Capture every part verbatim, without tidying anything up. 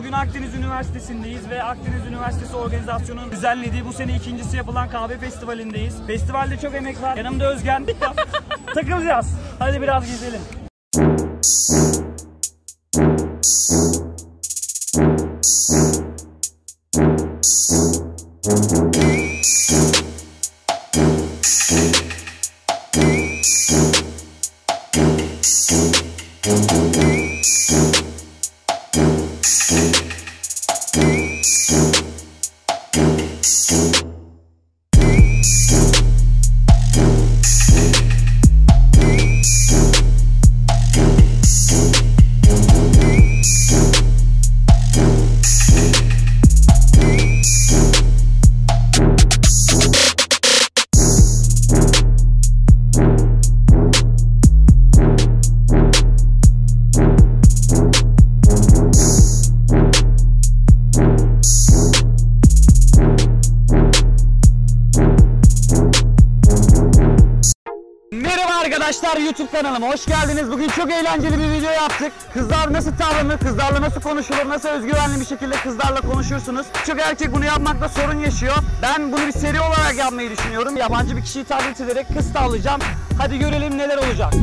Bugün Akdeniz Üniversitesi'ndeyiz ve Akdeniz Üniversitesi organizasyonun düzenlediği bu sene ikincisi yapılan kahve festivalindeyiz. Festivalde çok emek var. Yanımda Özgen. Takılacağız. Hadi biraz gezelim. Arkadaşlar, YouTube kanalıma hoş geldiniz. Bugün çok eğlenceli bir video yaptık. Kızlar nasıl tavlanır, kızlarla nasıl konuşulur, nasıl özgüvenli bir şekilde kızlarla konuşursunuz. Çok erkek bunu yapmakta sorun yaşıyor. Ben bunu bir seri olarak yapmayı düşünüyorum. Yabancı bir kişiyi taklit ederek kız tavlayacağım. Hadi görelim neler olacak.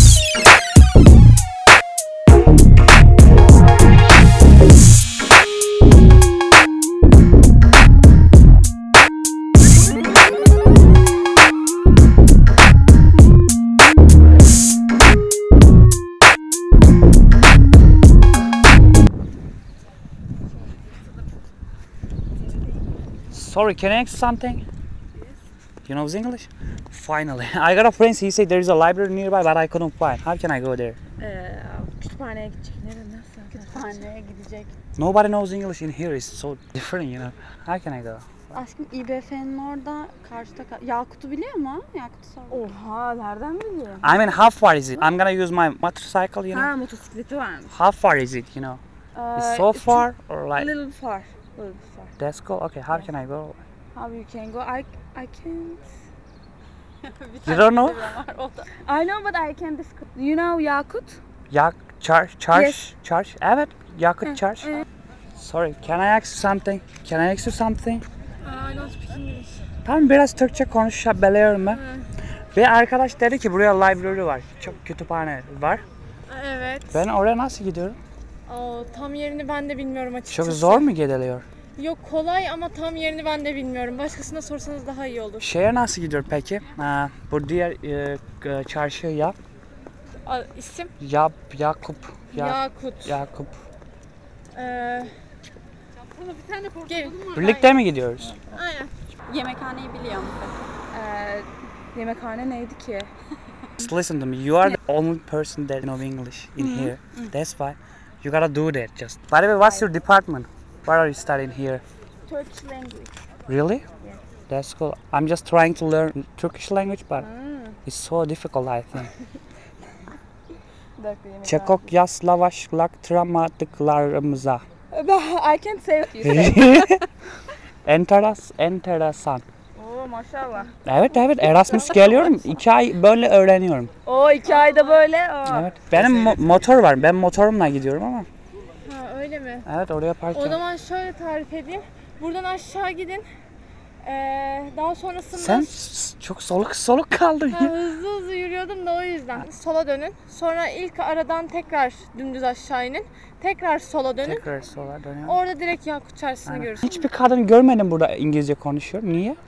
Sorry, can I ask something? Yes. You know English? Finally. I got a friend, he said there is a library nearby but I couldn't find. How can I go there? Ee, kütüphaneye gidecek. Nereden? Nasıl? Kütüphaneye gidecek. Nobody knows English in here. It's so different, you know. How can I go? Aşkım İ B F'nin orada karşıda... Yakut'u biliyor mu? Yakut'u sor. Oha, nereden biliyor? I mean, how far is it? I'm gonna use my motorcycle, you know. Ha, motosikleti varmış. How far is it, you know? Uh, it's so far or like... A little far. A little far. That's cool. Okay, how can I go? How you can go? I I can't. You don't know? I know but I can't describe. You know Yakut? Yak Church, Church, Yes. Church. Evet, Yakut Church. Sorry, can I ask you something? Can I ask you something? I don't speak English. Tamam, biraz Türkçe konuşabiliyorum ben. Ve arkadaş dedi ki buraya library var. Çok kütüphane var. Evet. Ben oraya nasıl gidiyorum? Aa, tam yerini ben de bilmiyorum açıkçası. Çok zor mu gidiliyor? Yok, kolay ama tam yerini ben de bilmiyorum. Başkasına sorsanız daha iyi olur. Şeye nasıl gidiyor peki? Ha, bu diğer e, çarşı ya. Aa, isim? Yap, Yakup. Ya, Yakut. Yakup. Ee, Bir tane portakalım var. Birlikte mi gidiyoruz? aynen. Yemekhaneyi biliyor musun? Ee, yemekhane neydi ki? Just listen to me. You are the only person that knows English in mm-hmm. here. Mm-hmm. That's why you gotta do that. Just. By the way, what's your department? What are you studying here? Turkish language. Really? Yes. That's cool. I'm just trying to learn Turkish language, but Hmm. it's so difficult, I think. Çekok yaslaştıramadıklarımıza. I can't say what you say. Enteras, enteresan. Oo, maşallah. Evet evet, Erasmus geliyorum. iki ay böyle öğreniyorum. O iki ayda böyle. O. Evet. Benim mo- motor var. Ben motorumla gidiyorum ama. Ha, öyle mi? Evet, oraya park. O zaman şöyle tarif edeyim. Buradan aşağı gidin. Ee, daha sonrasında... Sen s- çok soluk soluk kaldın Ha, ya. hızlı hızlı yürüyordum da o yüzden. Sola dönün. Sonra ilk aradan tekrar dümdüz aşağı inin. Tekrar sola dönün. Tekrar sola dönüyorum. Orada direkt Yakut Çarşısı'nı Aynen. görürsün. Hiçbir kadın görmedim burada İngilizce konuşuyor. Niye?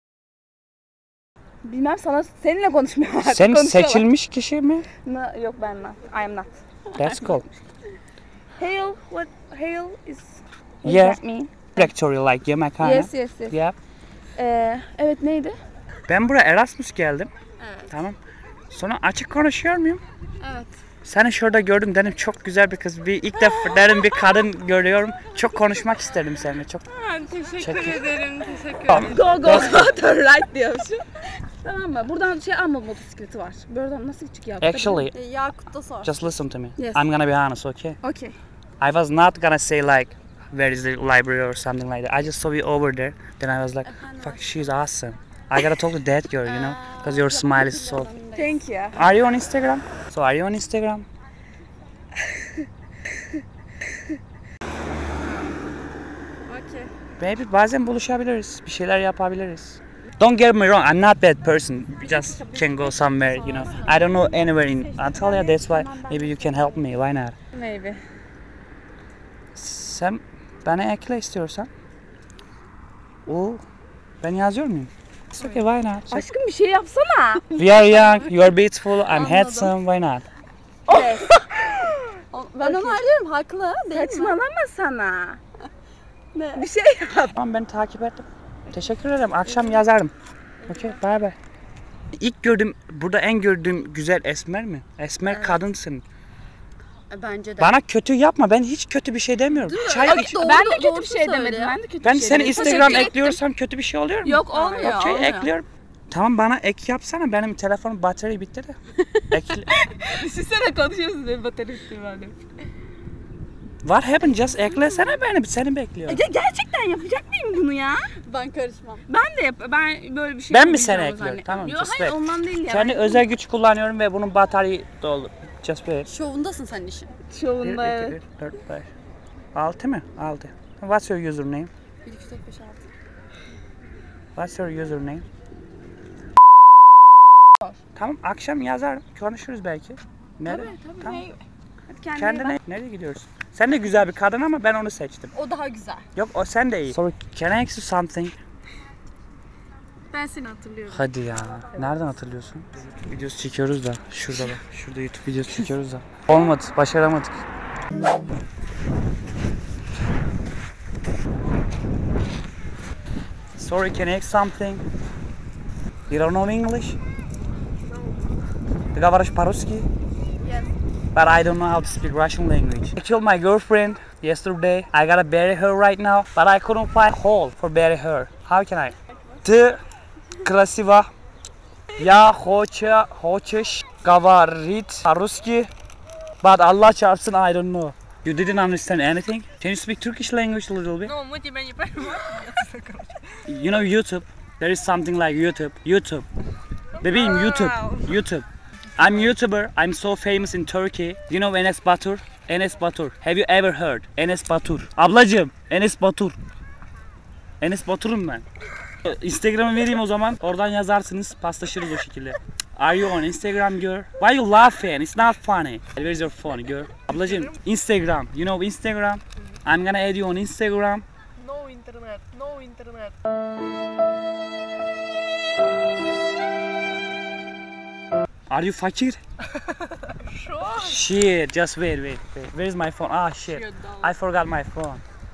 Bilmem, sana seninle konuşmuyorlar. Sen seçilmiş kişi mi? No, yok, ben not. I am not. That's cool. Hail, what hail is? What Yeah. does that mean? Factory like yemekhane. Yes, yes, yes. Yeah. Ee, evet, neydi? Ben buraya Erasmus geldim. Evet. Tamam. Sonra açık konuşuyor muyum? Evet. Seni şurada gördüm, dedim çok güzel bir kız. Bir ilk defa dedim bir kadın görüyorum. Çok konuşmak istedim seninle. Çok. Ha, teşekkür Teşekkür. ederim. Teşekkür Tamam. ederim. Go go go turn right diyormuşum. Tamam mı? Buradan şey alma, motosikleti var. Buradan nasıl çık ya? Actually, E, Yakut'ta sor. just listen to me. Yes. I'm gonna be honest, okay? Okay. I was not gonna say like, where is the library or something like that. I just saw you over there. Then I was like, fuck, she's awesome. I gotta talk to that girl, you know, because your smile is so. Thank you. Are you on Instagram? So are you on Instagram? ki. Baby bazen buluşabiliriz. Bir şeyler yapabiliriz. Don't get me wrong, I'm not bad person. Just can go somewhere, you know. I don't know anywhere in Antalya. That's why maybe you can help me. Why not? Maybe. Sen bana ekle istiyorsan. Oo, ben yazıyor muyum? It's okay, why not? It's okay. Aşkım bir şey yapsana. We are young, you are beautiful, I'm handsome, why not? Ben onu arıyorum, haklı değil mi? Saçmalama sana. Ne? Bir şey yap. Tamam, ben takip ettim. Teşekkür ederim. Akşam yazarım. Okey, bye bye. İlk gördüğüm, burada en gördüğüm güzel Esmer mi? Esmer evet. Kadınsın. Bence de. Bana kötü yapma. Ben hiç kötü bir şey demiyorum. Çay iç. Ben de kötü bir şey demedim. Ben de kötü Ben bir şey seni demedim. Instagram ekliyorsam kötü bir şey oluyor mu? Yok, olmuyor. Okey, olmuyor. ekliyorum. Tamam, bana ek yapsana. Benim telefonum batarya bitti de. Ekle. Düşünsene konuşuyorsun benim batarya bitti böyle. What happened? Just eklesene beni. Seni bekliyorum. Ya gerçekten yapacak mıyım bunu ya? Ben karışmam. Ben de yap. Ben böyle bir şey Ben mi seni ekliyorum? Tamam. Yok just hayır wait. ondan değil ya. Kendi özel güç kullanıyorum ve bunun bataryayı doldu. Just wait. Şovundasın sen işin. bir, Şovunda iki, evet. üç, dört, beş. altı mı? altı. What's your username? bir, iki, üç, dört, beş, altı. What's your username? Tamam, akşam yazarım. Konuşuruz belki. Nerede? Tabii tabii. Tamam. Hey, hadi kendine Kendine bak. nereye gidiyorsun? Sen de güzel bir kadın ama ben onu seçtim. O daha güzel. Yok, o sen de iyi. Sorry, can I ask you something? Ben seni hatırlıyorum. Hadi ya. Nereden hatırlıyorsun? Videosu çekiyoruz da. Şurada bak. Şurada YouTube videosu çekiyoruz da. Olmadı. Başaramadık. Sorry, can I ask something? You don't know English? Ty говоришь по-русски? Yes. But I don't know how to speak Russian language. I killed my girlfriend yesterday. I gotta bury her right now, but I couldn't find a hole for bury her. How can I? Ты красива. Я хочу, хочешь говорить по-русски, but Allah çarpsın, I don't know. You didn't understand anything? Can you speak Turkish language a little bit? No, мы тебя не понимаем. You know YouTube? There is something like YouTube. YouTube. Bebeğim, YouTube. YouTube. I'm YouTuber. I'm so famous in Turkey. You know Enes Batur? Enes Batur. Have you ever heard? Enes Batur. Ablacığım, Enes Batur. Enes Batur'um ben. Instagram'ı vereyim o zaman. Oradan yazarsınız. Paslaşırız o şekilde. Are you on Instagram, girl? Why you laughing? It's not funny. Where's your phone, girl? Ablacığım, Instagram. You know Instagram? I'm gonna add you on Instagram. No internet, no internet. Are you fakir? Sure. Shit, just wait, wait, wait. Where's my phone? Ah, shit. I forgot my phone.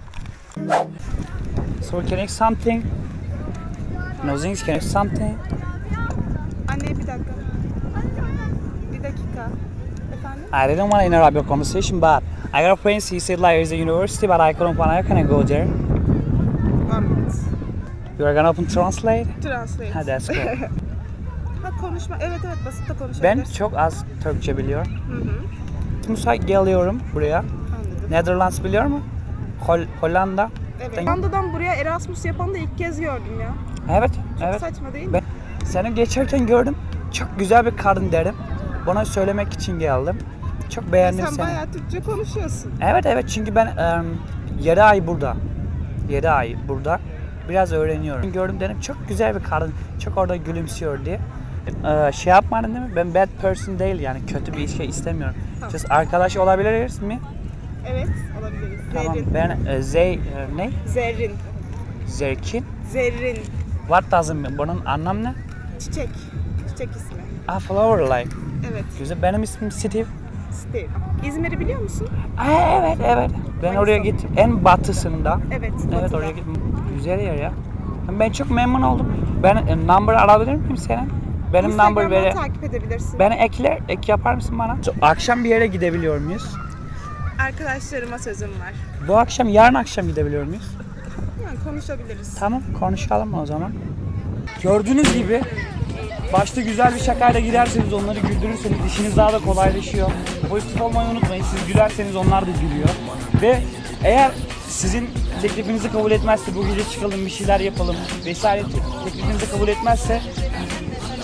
So can I something? No things, can I something? Anne bir dakika. Bir dakika. Efendim? I didn't want to interrupt your conversation, but I got a friend, he said like it's a university, but I couldn't find, how can I go there? One minute. You are gonna open translate? Translate. Ha, that's cool. Ha konuşma. Evet evet basit de Ben konuşabilirsin. çok az Türkçe biliyorum. Hı hı. Müsait geliyorum buraya. Anladım. Netherlands biliyor mu? Hol Hollanda. Evet. Hollanda'dan buraya Erasmus yapanı da ilk kez gördüm ya. Evet, Çok evet. saçma değil mi? Ben seni geçerken gördüm. Çok güzel bir kadın derim. Buna söylemek için geldim. Çok beğendim Sen seni. bayağı Türkçe konuşuyorsun. Evet evet, çünkü ben yedi ay burada. yedi ay burada. Biraz öğreniyorum. Gördüm dedim, çok güzel bir kadın. Çok orada gülümsüyor diye. Ee, şey yapmadın değil mi? Ben bad person değil, yani kötü bir şey istemiyorum. Tamam. Just arkadaş olabiliriz mi? Evet olabiliriz. Tamam. Zerrin. Ben e, Zey e, ne? Zerrin. Zerkin. Zerrin. What does it mean? Bunun anlamı ne? Çiçek. Çiçek ismi. Ah, flower like. Evet. Güzel. Benim ismim Steve. Steve. İzmir'i biliyor musun? Aa, evet evet. Ben Hangisi oraya o? gittim. En batısında. Evet. Evet, batıda. oraya gittim. Güzel yer ya. Ben çok memnun oldum. Ben e, number alabilir miyim senin? Benim number Instagram'dan vere. takip edebilirsin. Beni ekler, ek yapar mısın bana? So, akşam bir yere gidebiliyor muyuz? Arkadaşlarıma sözüm var. Bu akşam, yarın akşam gidebiliyor muyuz? Yani konuşabiliriz. Tamam, konuşalım o zaman. Gördüğünüz gibi başta güzel bir şakayla giderseniz, onları güldürürseniz işiniz daha da kolaylaşıyor. Pozitif olmayı unutmayın. Siz gülerseniz onlar da gülüyor. Ve eğer sizin teklifinizi kabul etmezse, bu gece çıkalım bir şeyler yapalım vesaire teklifinizi kabul etmezse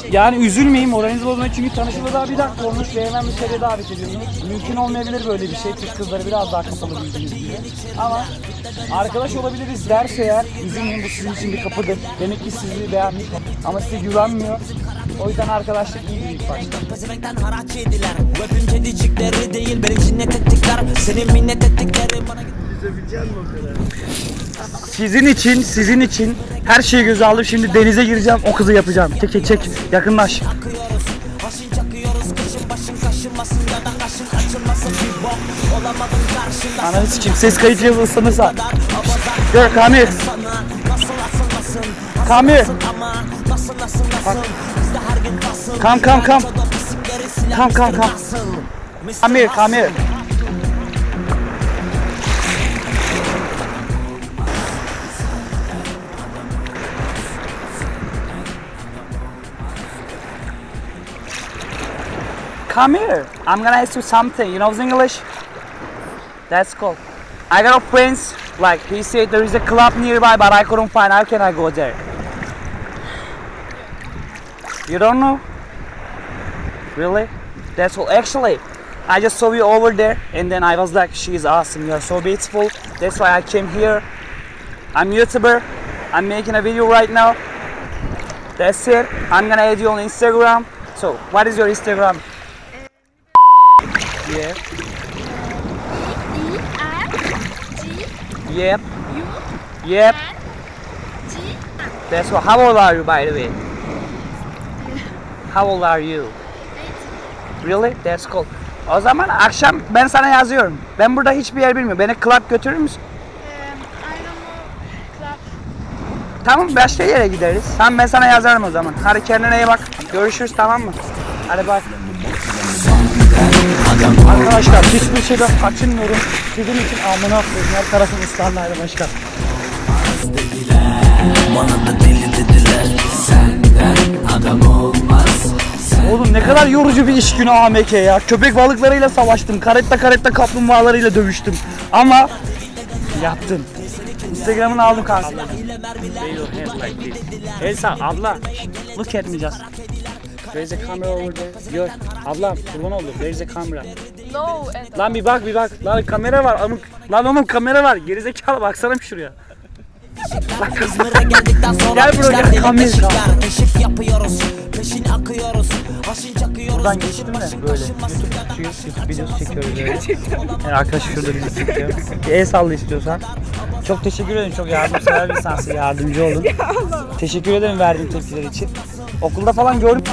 Yani üzülmeyin, moraliniz bozmayın çünkü tanışılı daha bir dakika olmuş ve hemen bir kere davet ediyorsunuz. Mümkün olmayabilir böyle bir şey. Türk kızları biraz daha kapalı bildiğiniz gibi. Ama arkadaş olabiliriz derse eğer üzülmeyin, bu sizin için bir kapıdır. Demek ki sizi beğenmiş ama size güvenmiyor. O yüzden arkadaşlık iyi bir ilk başta. Sizin için, sizin için her şeyi göze aldım. Şimdi denize gireceğim, o kızı yapacağım. Çek çek çek, yakınlaş. Ananı sikeyim, ses kayıt yazı ısınırsa. Gör, come here. Come here. Come, come, come. Come, come, come. Come here, come here. Come here. I'm gonna ask you something. You know English? That's cool. I got a friends. Like he said, there is a club nearby, but I couldn't find. How can I go there? You don't know? Really? That's cool. Actually, I just saw you over there, and then I was like, "She's awesome. You're so beautiful." That's why I came here. I'm a YouTuber. I'm making a video right now. That's it. I'm gonna add you on Instagram. So, what is your Instagram? Yeah. Yep. Yep. That's what. How old are you, by the way? How old are you? Really? That's cool. O zaman akşam ben sana yazıyorum. Ben burada hiçbir yer bilmiyorum. Beni club götürür müsün? Tamam, başka yere gideriz. Tamam, ben sana yazarım o zaman. Hadi kendine iyi bak. Görüşürüz, tamam mı? Hadi bak. Arkadaşlar hiçbir şeyden kaçınmıyorum. Sizin için amına koyayım. Her tarafım ıslanlaydı başkan. Bana da deli dediler. Senden adam olmaz. Oğlum ne kadar yorucu bir iş günü A M K ya. Köpek balıklarıyla savaştım. Karetta karetta kaplumbağalarıyla dövüştüm. Ama yaptım. Instagram'ını aldım kanka. Elsa abla. Look at me just. There is a camera over there. Gör. Ablam kurban oldu. There is a camera. No. Lan bir bak bir bak. Lan kamera var. Amık. Lan oğlum kamera var. Gerizekalı baksana bir şuraya. Gel buraya gel. Kamera. Buradan geçtim de böyle. YouTube, YouTube videosu çekiyoruz böyle. Gerçekten. Yani arkadaş şurada bizi çekiyor. Bir el salla istiyorsan. Çok teşekkür ederim. Çok yardımsever bir insansın. Yardımcı oldun. Teşekkür ederim verdiğin tepkiler için. Okulda falan gördüm.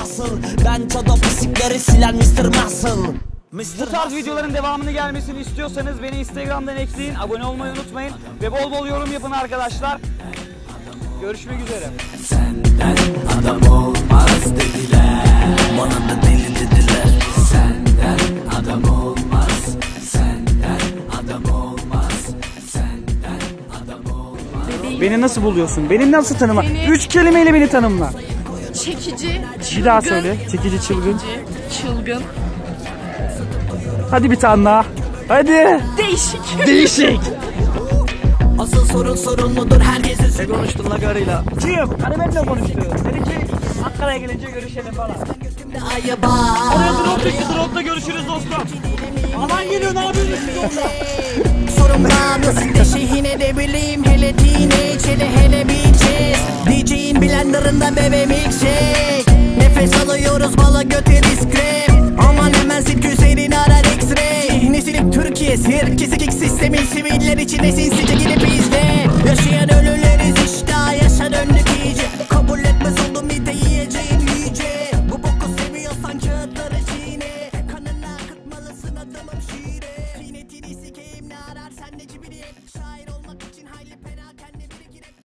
Bu tarz videoların devamını gelmesini istiyorsanız beni Instagram'dan ekleyin. Abone olmayı unutmayın. Ve bol bol yorum yapın arkadaşlar. Görüşmek üzere. Senden adam olmaz dediler. Bana da deli dediler. Senden adam olmaz. Senden adam olmaz. Senden adam olmaz. Beni nasıl buluyorsun? Beni nasıl tanıma? Beni... Üç kelimeyle beni tanımla. Çekici, çılgın. Bir daha söyle. Çekici, çılgın. Çekici, çılgın. Hadi bir tane daha. Hadi. Değişik. Değişik. Asıl sorun sorumludur herkesin. Ne konuştun la karıyla? Kim? Hani benimle konuştu. Dedi ki Ankara'ya gelince görüşelim falan. Oraya drop'taki drop'ta görüşürüz dostum. Alan geliyor, ne yapıyorsunuz siz Sorumdan nasıl deşihine de bileyim. Hele teenage hele hele bitches. D J'in blenderında bebe milkshake. Nefes alıyoruz bala götü diskrem. Aman hemen sil güzelini arar X-ray. Nesilik Türkiye sirkesi kick sistemin siviller içine sinsice girip izle. Yaşayan